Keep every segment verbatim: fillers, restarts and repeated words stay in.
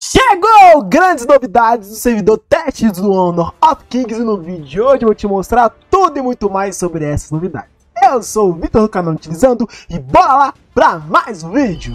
Chegou! Grandes novidades do servidor teste do Honor of Kings, e no vídeo de hoje eu vou te mostrar tudo e muito mais sobre essas novidades. Eu sou o Vitor do canal Utilizando e bora lá para mais um vídeo!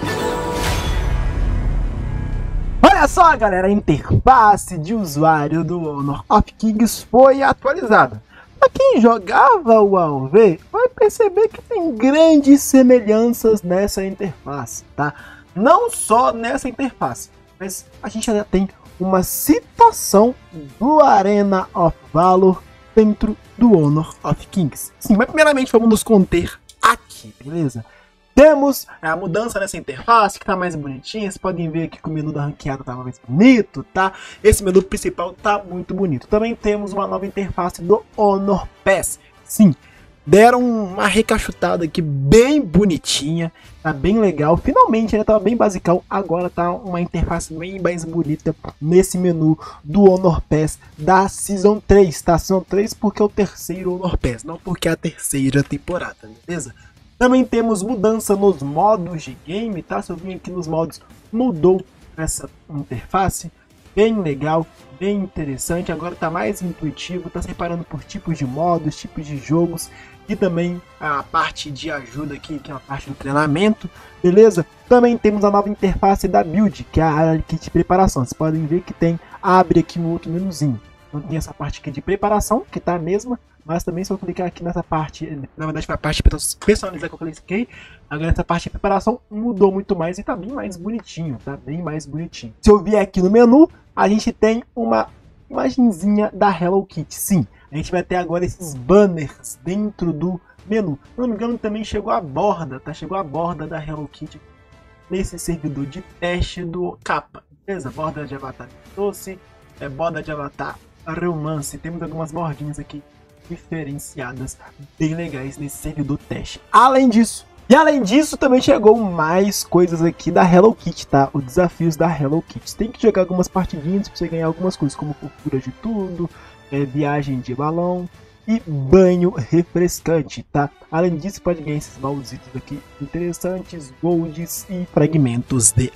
Olha só, galera, a interface de usuário do Honor of Kings foi atualizada. Para quem jogava o A O V, vai perceber que tem grandes semelhanças nessa interface, tá? Não só nessa interface, mas a gente ainda tem uma citação do Arena of Valor dentro do Honor of Kings. Sim, mas primeiramente vamos nos conter aqui, beleza? Temos a mudança nessa interface que tá mais bonitinha. Vocês podem ver aqui que o menu da ranqueada tá mais bonito, tá? Esse menu principal tá muito bonito. Também temos uma nova interface do Honor Pass. Sim, deram uma recachutada aqui bem bonitinha, tá bem legal. Finalmente, ele tava bem basicão, agora tá uma interface bem mais bonita nesse menu do Honor Pass da Season três, tá? Season três porque é o terceiro Honor Pass, não porque é a terceira temporada, beleza? Também temos mudança nos modos de game, tá? Se eu vim aqui nos modos, mudou essa interface, bem legal, bem interessante. Agora tá mais intuitivo, tá separando por tipos de modos, tipos de jogos. E também a parte de ajuda aqui, que é a parte do treinamento, beleza? Também temos a nova interface da build, que é a área de preparação. Vocês podem ver que tem, abre aqui no outro menuzinho. Então tem essa parte aqui de preparação, que tá a mesma, mas também se eu clicar aqui nessa parte, na verdade foi a parte de personalizar que eu cliquei, agora essa parte de preparação mudou muito mais e tá bem mais bonitinho, tá bem mais bonitinho. Se eu vier aqui no menu, a gente tem uma imagenzinha da Hello Kitty, sim. A gente vai ter agora esses banners dentro do menu. Se não me engano, também chegou a borda, tá? Chegou a borda da Hello Kitty nesse servidor de teste do Capa, beleza? Borda de avatar doce, é borda de avatar romance. Temos algumas bordinhas aqui diferenciadas, bem legais nesse servidor teste. Além disso, e além disso, também chegou mais coisas aqui da Hello Kitty, tá? Os desafios da Hello Kitty. Tem que jogar algumas partidinhas para você ganhar algumas coisas, como cultura de tudo, é, viagem de balão e banho refrescante, tá? Além disso, pode ganhar esses baúzitos aqui interessantes, golds e fragmentos de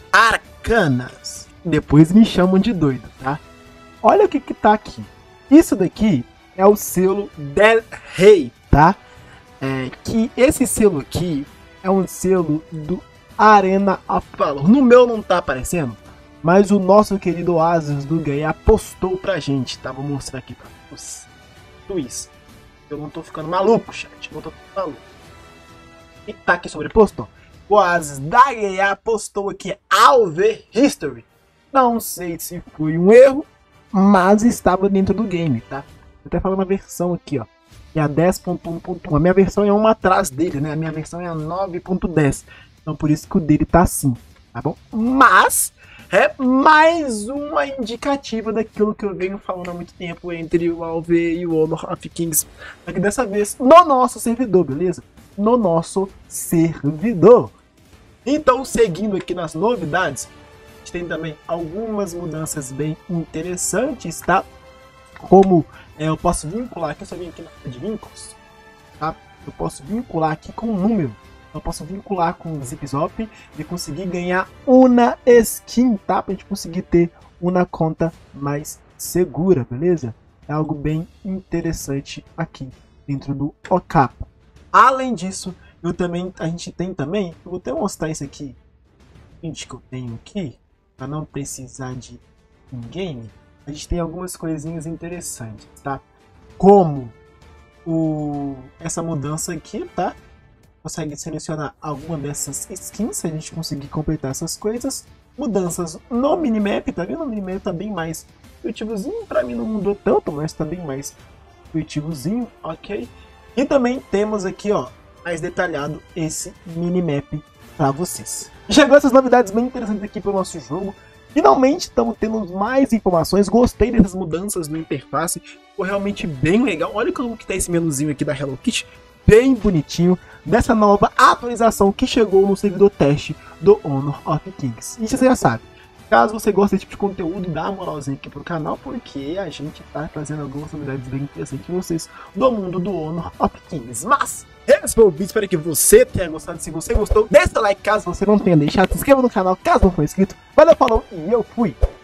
arcanas. Depois me chamam de doido, tá? Olha o que que tá aqui. Isso daqui é o selo Del Rey, tá? É, que esse selo aqui é um selo do Arena of Valor. No meu não tá aparecendo, mas o nosso querido Oasis do Gaia postou pra gente, tá? Vou mostrar aqui pra vocês. Eu não tô ficando maluco, chat. Não tô ficando maluco. E tá aqui sobreposto, ó. O Oasis da Gaia postou aqui A O V History. Não sei se foi um erro, mas estava dentro do game, tá? Eu até falando a versão aqui, ó. É a dez ponto um ponto um. A minha versão é uma atrás dele, né? A minha versão é a nove ponto dez. Então por isso que o dele tá assim, tá bom? Mas é mais uma indicativa daquilo que eu venho falando há muito tempo entre o A O V e o Honor of Kings. Só que dessa vez no nosso servidor, beleza? No nosso servidor. Então, seguindo aqui nas novidades, a gente tem também algumas mudanças bem interessantes, tá? Como é, eu posso vincular aqui, eu só vim aqui na área de vínculos, tá? Eu posso vincular aqui com um número. Eu posso vincular com o Zipzop e conseguir ganhar uma skin, tá? Pra gente conseguir ter uma conta mais segura, beleza? É algo bem interessante aqui dentro do Ocapa. Além disso, eu também, a gente tem também, eu vou até mostrar isso aqui, gente, que eu tenho aqui, para não precisar de in-game. A gente tem algumas coisinhas interessantes, tá? Como o, essa mudança aqui, tá? Consegue selecionar alguma dessas skins se a gente conseguir completar essas coisas. Mudanças no minimap, tá vendo? O minimap tá bem mais intuitivozinho. Pra mim não mudou tanto, mas tá bem mais intuitivozinho, ok? E também temos aqui, ó, mais detalhado esse minimap pra vocês. Chegou essas novidades bem interessantes aqui pro nosso jogo. Finalmente estamos tendo mais informações. Gostei dessas mudanças no interface. Ficou realmente bem legal. Olha como que tá esse menuzinho aqui da Hello Kitty. Bem bonitinho. Dessa nova atualização que chegou no servidor teste do Honor of Kings. E você já sabe. Caso você goste desse tipo de conteúdo, dá uma moralzinha aqui pro canal. Porque a gente tá trazendo algumas novidades bem interessantes para vocês do mundo do Honor of Kings. Mas Esse foi o vídeo, espero que você tenha gostado. Se você gostou, deixa o like caso você não tenha deixado, se inscreva no canal caso não for inscrito. Valeu, falou e eu fui!